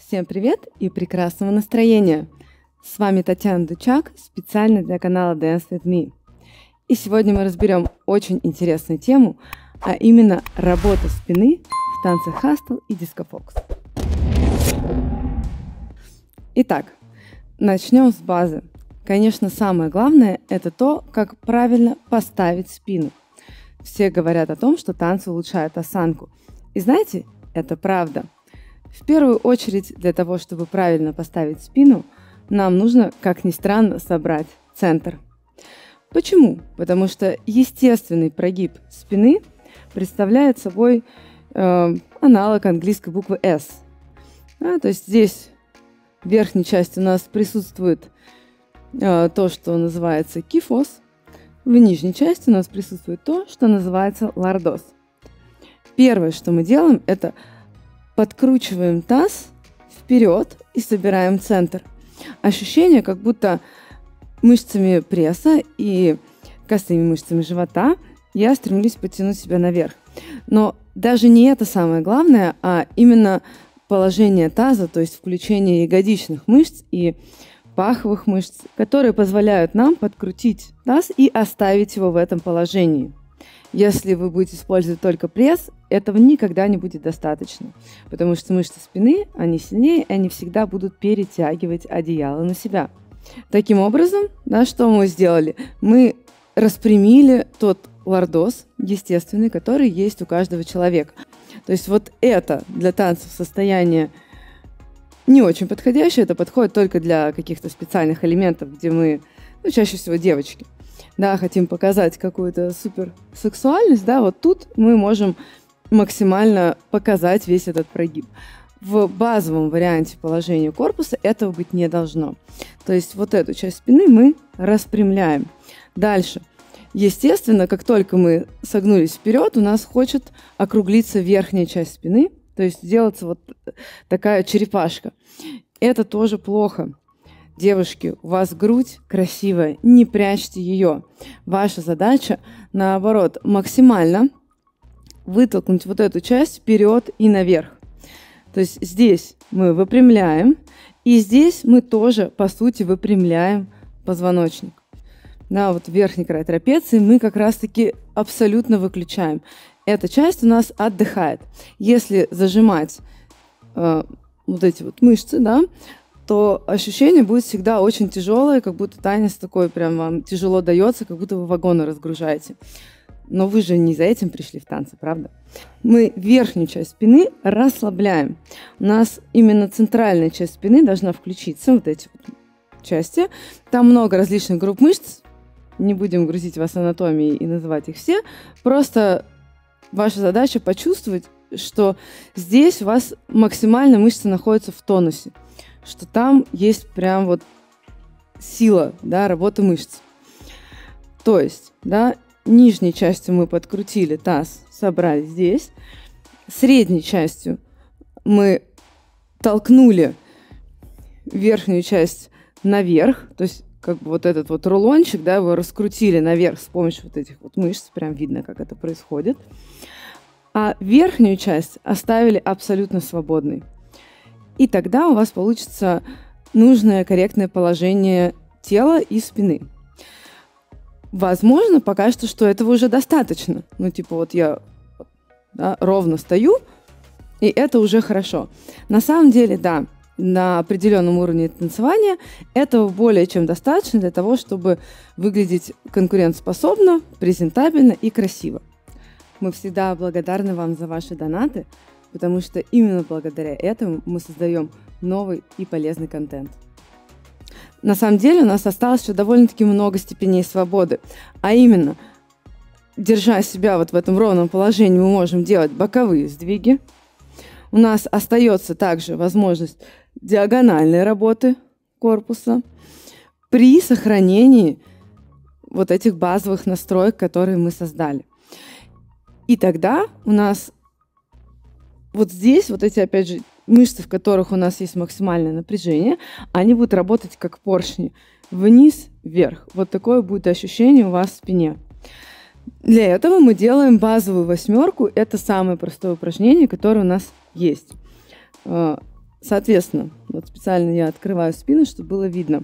Всем привет и прекрасного настроения! С вами Татьяна Дучак, специально для канала Dance With Me. И сегодня мы разберем очень интересную тему, а именно работа спины в танцах хастл и дискофокус. Итак, начнем с базы. Конечно, самое главное – это то, как правильно поставить спину. Все говорят о том, что танцы улучшают осанку. И знаете, это правда. В первую очередь, для того, чтобы правильно поставить спину, нам нужно, как ни странно, собрать центр. Почему? Потому что естественный прогиб спины представляет собой аналог английской буквы S. То есть здесь в верхней части у нас присутствует то, что называется кифос, в нижней части у нас присутствует то, что называется лордоз. Первое, что мы делаем, это подкручиваем таз вперед и собираем центр. Ощущение, как будто мышцами пресса и косыми мышцами живота я стремлюсь потянуть себя наверх. Но даже не это самое главное, а именно положение таза, то есть включение ягодичных мышц и паховых мышц, которые позволяют нам подкрутить таз и оставить его в этом положении. Если вы будете использовать только пресс, этого никогда не будет достаточно, потому что мышцы спины, они сильнее, и они всегда будут перетягивать одеяло на себя. Таким образом, что мы сделали? Мы распрямили тот лордоз естественный, который есть у каждого человека. То есть вот это для танцев состояние не очень подходящее, это подходит только для каких-то специальных элементов, где мы, чаще всего девочки, хотим показать какую-то суперсексуальность, вот тут мы можем максимально показать весь этот прогиб. В базовом варианте положения корпуса этого быть не должно. То есть вот эту часть спины мы распрямляем. Дальше. Естественно, как только мы согнулись вперед, у нас хочет округлиться верхняя часть спины, то есть сделаться вот такая черепашка. Это тоже плохо. Девушки, у вас грудь красивая, не прячьте ее. Ваша задача, наоборот, максимально вытолкнуть вот эту часть вперед и наверх. То есть здесь мы выпрямляем, и здесь мы тоже, по сути, выпрямляем позвоночник. Вот верхний край трапеции мы как раз-таки абсолютно выключаем. Эта часть у нас отдыхает. Если зажимать вот эти вот мышцы, то ощущение будет всегда очень тяжелое, как будто танец такой прям вам тяжело дается, как будто вы вагоны разгружаете. Но вы же не за этим пришли в танцы, правда? Мы верхнюю часть спины расслабляем. У нас именно центральная часть спины должна включиться, вот эти вот части. Там много различных групп мышц. Не будем грузить вас анатомией и называть их все. Просто ваша задача почувствовать, что здесь у вас максимально мышцы находятся в тонусе, что там есть прям вот сила, работы мышц. То есть, нижней частью мы подкрутили таз, собрали здесь. Средней частью мы толкнули верхнюю часть наверх, то есть как бы вот этот вот рулончик, его раскрутили наверх с помощью вот этих вот мышц, прям видно, как это происходит. А верхнюю часть оставили абсолютно свободной. И тогда у вас получится нужное корректное положение тела и спины. Возможно, покажется, что этого уже достаточно. Вот я ровно стою, и это уже хорошо. На самом деле, на определенном уровне танцевания этого более чем достаточно для того, чтобы выглядеть конкурентоспособно, презентабельно и красиво. Мы всегда благодарны вам за ваши донаты, потому что именно благодаря этому мы создаем новый и полезный контент. На самом деле у нас осталось еще довольно-таки много степеней свободы, а именно, держа себя вот в этом ровном положении, мы можем делать боковые сдвиги. У нас остается также возможность диагональной работы корпуса при сохранении вот этих базовых настроек, которые мы создали. И тогда у нас вот здесь, вот эти, опять же, мышцы, в которых у нас есть максимальное напряжение, они будут работать как поршни. Вниз, вверх. Вот такое будет ощущение у вас в спине. Для этого мы делаем базовую восьмерку. Это самое простое упражнение, которое у нас есть. Соответственно, вот специально я открываю спину, чтобы было видно.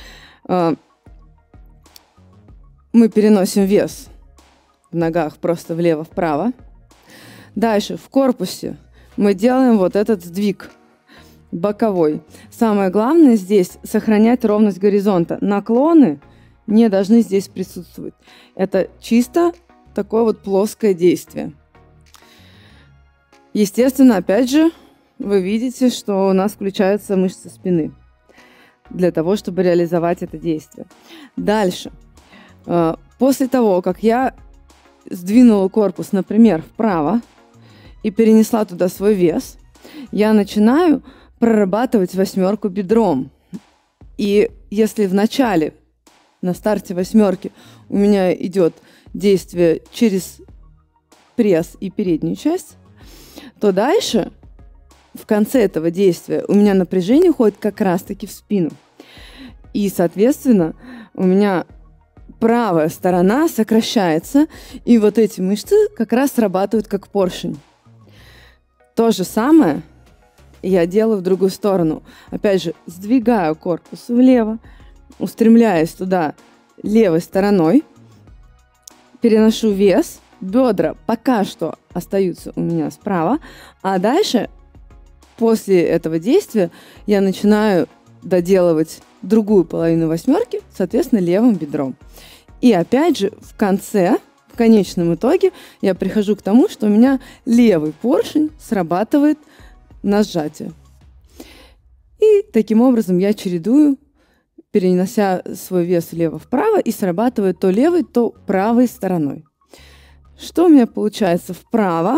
Мы переносим вес в ногах просто влево-вправо. Дальше в корпусе мы делаем вот этот сдвиг боковой. Самое главное здесь сохранять ровность горизонта. Наклоны не должны здесь присутствовать. Это чисто такое вот плоское действие. Естественно, опять же, вы видите, что у нас включаются мышцы спины для того, чтобы реализовать это действие. Дальше. После того, как я сдвинула корпус, например, вправо и перенесла туда свой вес, я начинаю прорабатывать восьмерку бедром. И если в начале, на старте восьмерки, у меня идет действие через пресс и переднюю часть, то дальше, в конце этого действия, у меня напряжение уходит как раз-таки в спину. И, соответственно, у меня правая сторона сокращается, и вот эти мышцы как раз срабатывают как поршень. То же самое я делаю в другую сторону. Опять же, сдвигаю корпус влево, устремляюсь туда левой стороной, переношу вес, бедра пока что остаются у меня справа, а дальше, после этого действия, я начинаю доделывать другую половину восьмерки, соответственно, левым бедром. И опять же, в конце, в конечном итоге, я прихожу к тому, что у меня левый поршень срабатывает на сжатие. И таким образом я чередую, перенося свой вес влево-вправо, и срабатывает то левой, то правой стороной. Что у меня получается? Вправо,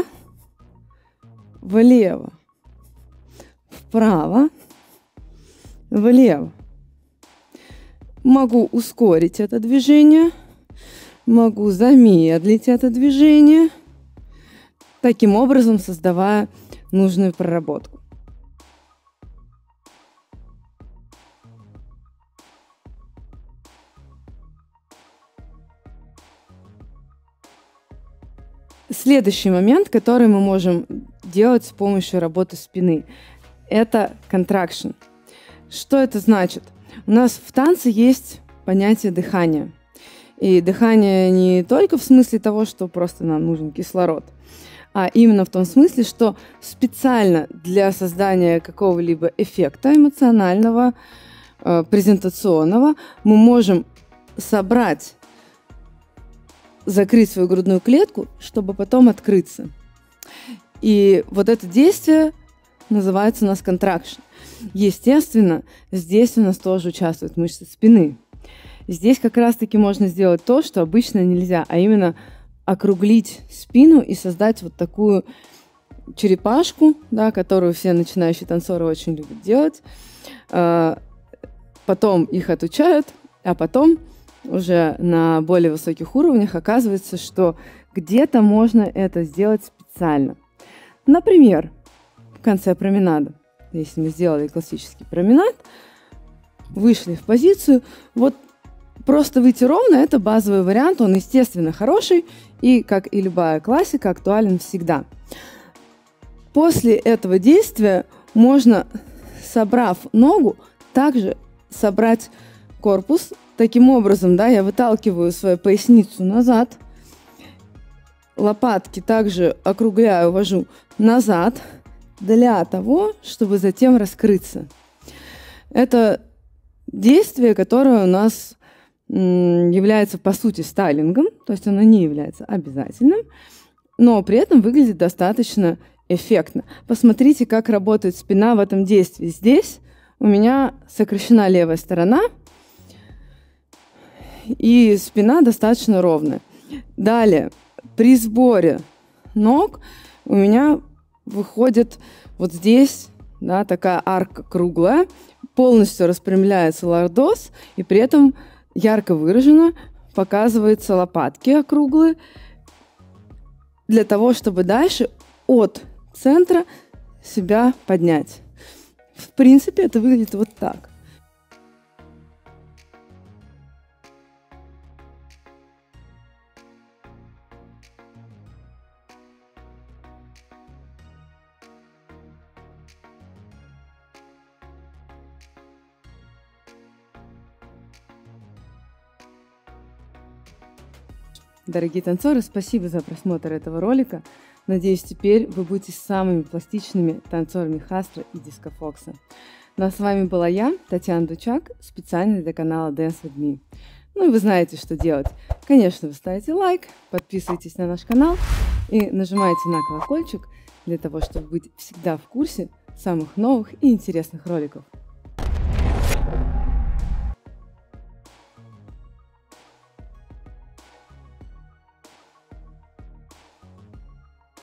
влево, вправо, влево. Могу ускорить это движение, могу замедлить это движение, таким образом создавая нужную проработку. Следующий момент, который мы можем делать с помощью работы спины, это contraction. Что это значит? У нас в танце есть понятие дыхания. И дыхание не только в смысле того, что просто нам нужен кислород, а именно в том смысле, что специально для создания какого-либо эффекта эмоционального, презентационного, мы можем закрыть свою грудную клетку, чтобы потом открыться. И вот это действие называется у нас contraction. Естественно, здесь у нас тоже участвуют мышцы спины. Здесь как раз-таки можно сделать то, что обычно нельзя, а именно округлить спину и создать вот такую черепашку, да, которую все начинающие танцоры очень любят делать. Потом их отучают, а потом уже на более высоких уровнях оказывается, что где-то можно это сделать специально. Например, в конце променада, если мы сделали классический променад, вышли в позицию, вот просто выйти ровно – это базовый вариант, он, естественно, хороший и, как и любая классика, актуален всегда. После этого действия можно, собрав ногу, также собрать корпус. Таким образом, да, я выталкиваю свою поясницу назад, лопатки также округляю, вожу назад для того, чтобы затем раскрыться. Это действие, которое у нас является, по сути, стайлингом, то есть оно не является обязательным, но при этом выглядит достаточно эффектно. Посмотрите, как работает спина в этом действии. Здесь у меня сокращена левая сторона, и спина достаточно ровная. Далее, при сборе ног у меня выходит вот здесь, да, такая арка круглая, полностью распрямляется лордоз, и при этом ярко выраженно показываются лопатки округлые, для того, чтобы дальше от центра себя поднять. В принципе, это выглядит вот так. Дорогие танцоры, спасибо за просмотр этого ролика. Надеюсь, теперь вы будете самыми пластичными танцорами Хастра и Диско Фокса. Ну а с вами была я, Татьяна Дучак, специально для канала Dance With Me. Ну и вы знаете, что делать. Конечно, вы ставите лайк, подписывайтесь на наш канал и нажимаете на колокольчик для того, чтобы быть всегда в курсе самых новых и интересных роликов.